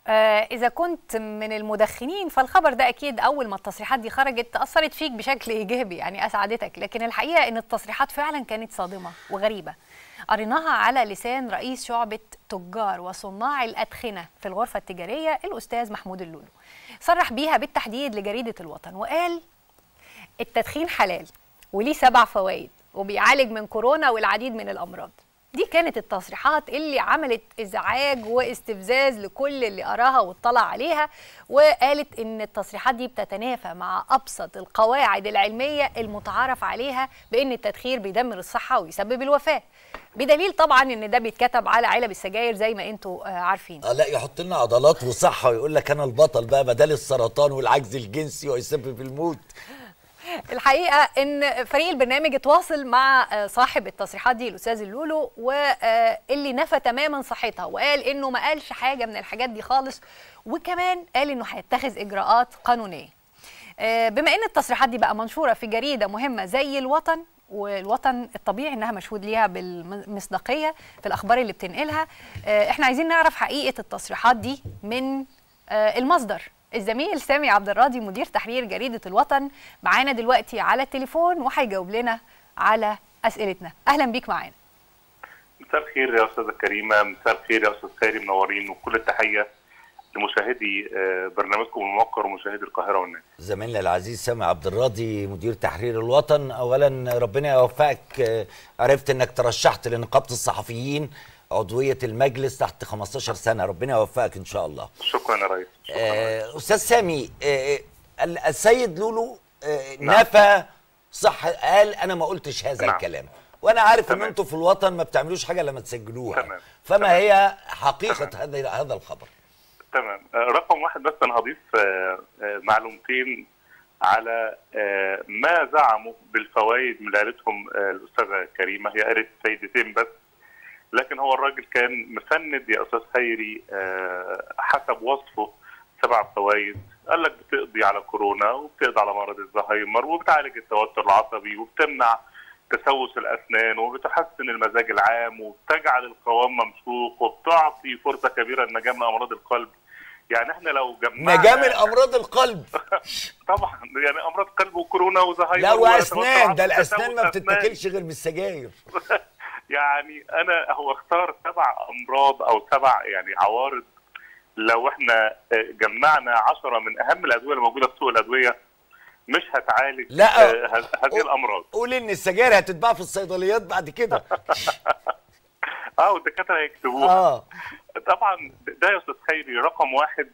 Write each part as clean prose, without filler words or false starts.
إذا كنت من المدخنين فالخبر ده أكيد أول ما التصريحات دي خرجت أثرت فيك بشكل إيجابي، يعني أسعدتك، لكن الحقيقة إن التصريحات فعلا كانت صادمة وغريبة. قريناها على لسان رئيس شعبة تجار وصناع الأدخنة في الغرفة التجارية الأستاذ محمود اللولو. صرح بيها بالتحديد لجريدة الوطن وقال التدخين حلال وليه 7 فوائد وبيعالج من كورونا والعديد من الأمراض. دي كانت التصريحات اللي عملت إزعاج واستفزاز لكل اللي قراها واطلع عليها، وقالت إن التصريحات دي بتتنافى مع أبسط القواعد العلمية المتعارف عليها بإن التدخين بيدمر الصحة ويسبب الوفاة، بدليل طبعا إن ده بيتكتب على علب السجاير زي ما أنتوا عارفين. لا يحط لنا عضلات وصحة ويقول لك أنا البطل بقى بدل السرطان والعجز الجنسي ويسبب الموت. الحقيقة إن فريق البرنامج اتواصل مع صاحب التصريحات دي الأستاذ اللولو، واللي نفى تماما صحتها وقال إنه ما قالش حاجة من الحاجات دي خالص، وكمان قال إنه هيتخذ إجراءات قانونية. بما إن التصريحات دي بقى منشورة في جريدة مهمة زي الوطن، والوطن الطبيعي إنها مشهود ليها بالمصداقية في الأخبار اللي بتنقلها، إحنا عايزين نعرف حقيقة التصريحات دي من المصدر. الزميل سامي عبد الراضي مدير تحرير جريدة الوطن معانا دلوقتي على التليفون وهيجاوب لنا على أسئلتنا. أهلا بيك معانا. مساء الخير يا أستاذة كريمة، مساء الخير يا أستاذ خيري، منورين، وكل التحية لمشاهدي برنامجكم الموقر ومشاهدي القاهرة والناس. زميلنا العزيز سامي عبد الراضي مدير تحرير الوطن، أولا ربنا يوفقك، عرفت إنك ترشحت لنقابة الصحفيين عضوية المجلس تحت 15 سنة، ربنا يوفقك إن شاء الله. شكرا يا ريس. أستاذ سامي، السيد لولو نعم. نفى صح، قال أنا ما قلتش هذا نعم. الكلام، وأنا عارف تمام. إن أنتوا في الوطن ما بتعملوش حاجة لما تسجلوها. تمام. فما تمام. هي حقيقة تمام. هذا الخبر؟ تمام. رقم واحد، بس أنا هضيف معلومتين على ما زعموا بالفوائد من قالتهم الأستاذة كريمة. هي قالت فايدتين بس، لكن هو الراجل كان مفند يا أستاذ خيري حسب وصفه 7 فوائد. قال لك بتقضي على كورونا وبتقضي على مرض الزهايمر وبتعالج التوتر العصبي وبتمنع تسوس الأسنان وبتحسن المزاج العام وبتجعل القوام ممسوك وبتعطي فرصة كبيرة للنجاة من أمراض القلب. يعني احنا لو جمعنا نجاة من أمراض القلب طبعا، يعني أمراض قلب وكورونا وزهايمر لا وأسنان، ده الأسنان ما بتتاكلش غير بالسجاير. يعني هو اختار 7 أمراض أو 7 يعني عوارض. لو احنا جمعنا 10 من أهم الأدوية اللي موجودة في سوق الأدوية مش هتعالج لا هذه الأمراض. قول إن السجاير هتتباع في الصيدليات بعد كده. والدكاترة هيكتبوها. طبعا ده يا أستاذ خيري رقم واحد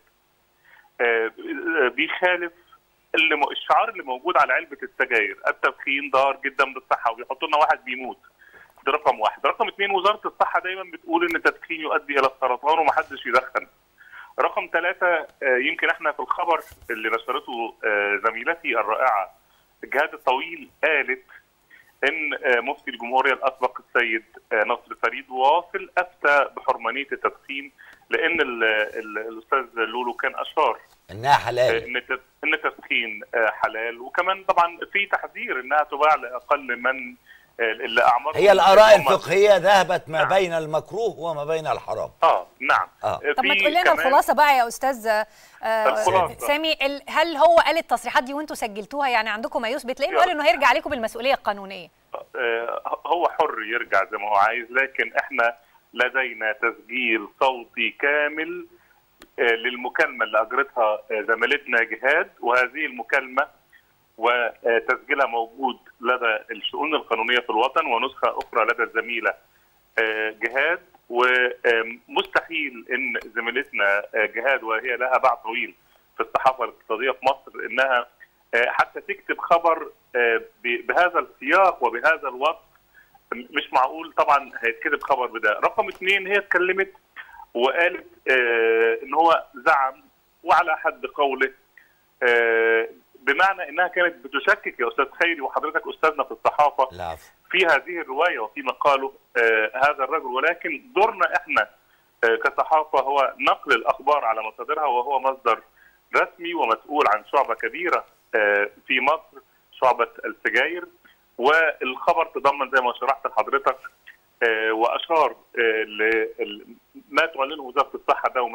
بيخالف الشعار اللي موجود على علبة السجاير، التدخين ضار جدا بالصحة وبيحطوا لنا واحد بيموت. ده رقم واحد. رقم 2، وزارة الصحة دايما بتقول ان التدخين يؤدي الى السرطان ومحدش يدخن. رقم 3، يمكن احنا في الخبر اللي نشرته زميلتي الرائعة جهاد الطويل قالت ان مفتي الجمهورية الاسبق السيد نصر فريد واصل افتى بحرمانية التدخين، لان الاستاذ لولو كان اشار انها حلال، ان التدخين حلال، وكمان طبعا في تحذير انها تباع لاقل من الأعمار. هي الآراء الفقهية ذهبت ما بين المكروه وما بين الحرام. نعم. طب ما تقول لنا الخلاصة بقى يا أستاذ سامي، هل هو قال التصريحات دي وانتوا سجلتوها؟ يعني عندكم ما يثبت؟ لأنه قال إنه هيرجع عليكم بالمسؤولية القانونية. هو حر يرجع زي ما هو عايز، لكن احنا لدينا تسجيل صوتي كامل للمكالمة اللي أجرتها زميلتنا جهاد، وهذه المكالمة وتسجيلها موجود لدى الشؤون القانونية في الوطن، ونسخة أخرى لدى الزميلة جهاد. ومستحيل إن زميلتنا جهاد وهي لها باع طويل في الصحافة الاقتصادية في مصر إنها حتى تكتب خبر بهذا السياق وبهذا الوصف. مش معقول طبعا هيتكتب خبر بده. رقم 2، هي اتكلمت وقالت إن هو زعم وعلى حد قوله، بمعنى انها كانت بتشكك يا استاذ خيري وحضرتك استاذنا في الصحافه في هذه الروايه وفي مقاله هذا الرجل، ولكن دورنا احنا كصحافه هو نقل الاخبار على مصادرها، وهو مصدر رسمي ومسؤول عن شعبه كبيره في مصر، شعبه السجاير. والخبر تضمن زي ما شرحت لحضرتك واشار لما تعلنه وزاره الصحه دوما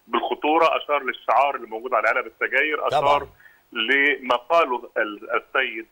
بالخطوره، اشار للشعار اللي موجود على علب السجاير، اشار طبعا لما قاله السيد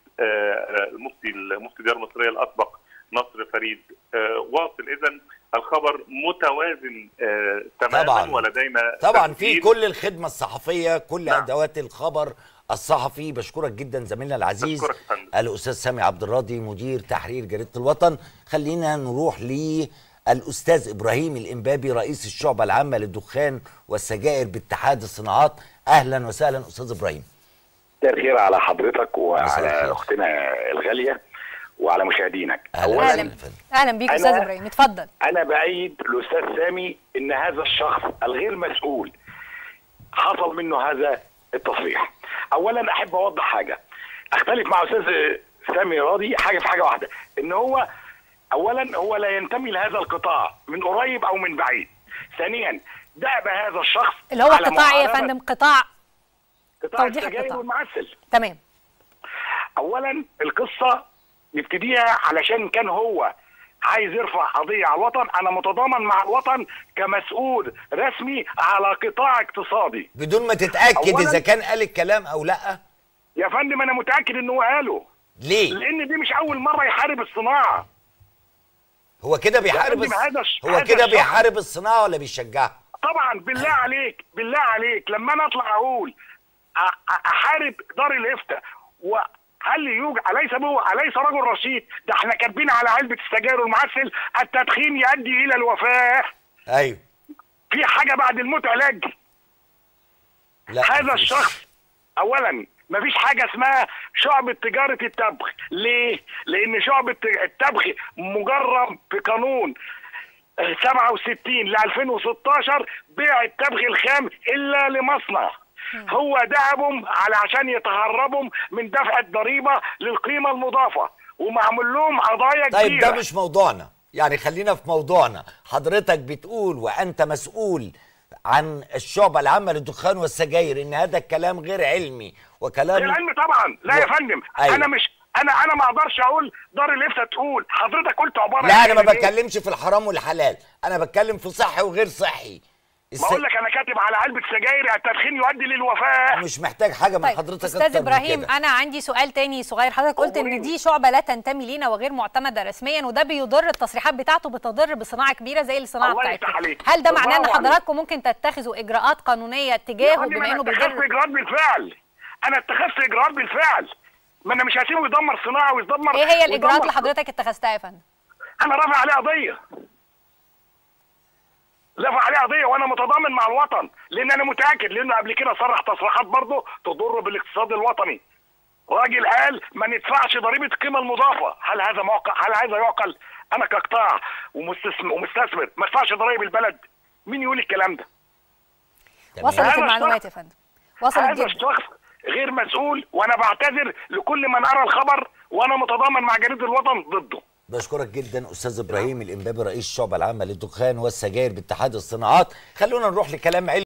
المفتي الديار المصريه الاسبق نصر فريد. واصل. اذا الخبر متوازن تماما. طبعا ولدينا طبعا في كل الخدمه الصحفيه، كل ادوات الخبر الصحفي. بشكرك جدا زميلنا العزيز الاستاذ سامي عبد الراضي مدير تحرير جريده الوطن. خلينا نروح للاستاذ ابراهيم الانبابي رئيس الشعبه العامه للدخان والسجائر باتحاد الصناعات. اهلا وسهلا استاذ ابراهيم. مساء الخير على حضرتك وعلى اختنا الغاليه وعلى مشاهدينك. اهلا بيك استاذ ابراهيم، اتفضل. انا بايد الاستاذ سامي ان هذا الشخص الغير مسؤول حصل منه هذا التصريح. اولا احب اوضح حاجه، اختلف مع استاذ سامي راضي حاجه في حاجه واحده، ان هو اولا هو لا ينتمي لهذا القطاع من قريب او من بعيد. ثانيا دأب هذا الشخص اللي هو قطاع يا فندم، قطاع السجاير والمعسل. تمام. اولا القصه نبتديها علشان كان هو عايز يرفع قضيه على الوطن. انا متضامن مع الوطن كمسؤول رسمي على قطاع اقتصادي بدون ما تتاكد اذا كان قال الكلام او لا. يا فندم انا متاكد انه قاله. ليه؟ لان دي مش اول مره يحارب الصناعه. هو كده بيحارب بيحارب الصناعه ولا بيشجعها؟ طبعا. بالله عليك بالله عليك لما انا اطلع اقول احارب دار الافتاء هل يوجد أليس رجل رشيد؟ ده احنا كاتبين على علبة السجاير والمعسل التدخين يؤدي إلى الوفاة. أيوه. في حاجة بعد الموت علاج؟ لا. هذا الشخص أولا مفيش حاجة اسمها شعبة تجارة التبغ. ليه؟ لأن شعبة التبغ مجرم في قانون 67 ل 2016 بيع التبغ الخام إلا لمصنع. هو دعبهم عشان يتهربوا من دفع الضريبه للقيمه المضافه ومعمول لهم قضايا كبيره. طيب ده مش موضوعنا، يعني خلينا في موضوعنا. حضرتك بتقول وانت مسؤول عن الشعبه العامه للدخان والسجاير ان هذا الكلام غير علمي وكلام غير علمي طبعا. لا يا فندم. أيوة. انا ما اقدرش اقول دار الافتاء تقول. حضرتك قلت عباره. لا انا ما بتكلمش في الحرام والحلال، انا بتكلم في صحي وغير صحي. بقول لك انا كاتب على علبه سجاير التدخين يؤدي للوفاه. مش محتاج حاجه من حضرتك. استاذ ابراهيم انا عندي سؤال تاني صغير. حضرتك قلت ان دي شعبه لا تنتمي لينا وغير معتمده رسميا، وده بيضر، التصريحات بتاعته بتضر بصناعه كبيره زي الصناعه بتاعتكم. هل ده معناه ان حضراتكم ممكن تتخذوا اجراءات قانونيه تجاهه بما انه بيضر؟ انا اتخذت اجراءات بالفعل. انا اتخذت اجراءات بالفعل. ما انا مش هسيبه يدمر صناعه ويدمر. ايه هي الاجراءات اللي حضرتك اتخذتها يا فندم؟ انا رافع عليه قضيه. رفع عليه قضيه وانا متضامن مع الوطن، لان انا متاكد لانه قبل كده صرح تصريحات برضه تضر بالاقتصاد الوطني. راجل قال ما ندفعش ضريبه القيمه المضافه. هل هذا يعقل؟ انا كقطاع ومستثمر ما ادفعش ضرائب البلد؟ مين يقول الكلام ده؟ وصلت المعلومات يا فندم. وصلت هذا الشخص غير مسؤول، وانا بعتذر لكل من ارى الخبر وانا متضامن مع جريده الوطن ضده. بشكرك جدا استاذ ابراهيم الانبابي رئيس الشعبه العامه للدخان والسجاير باتحاد الصناعات. خلونا نروح لكلام علمي.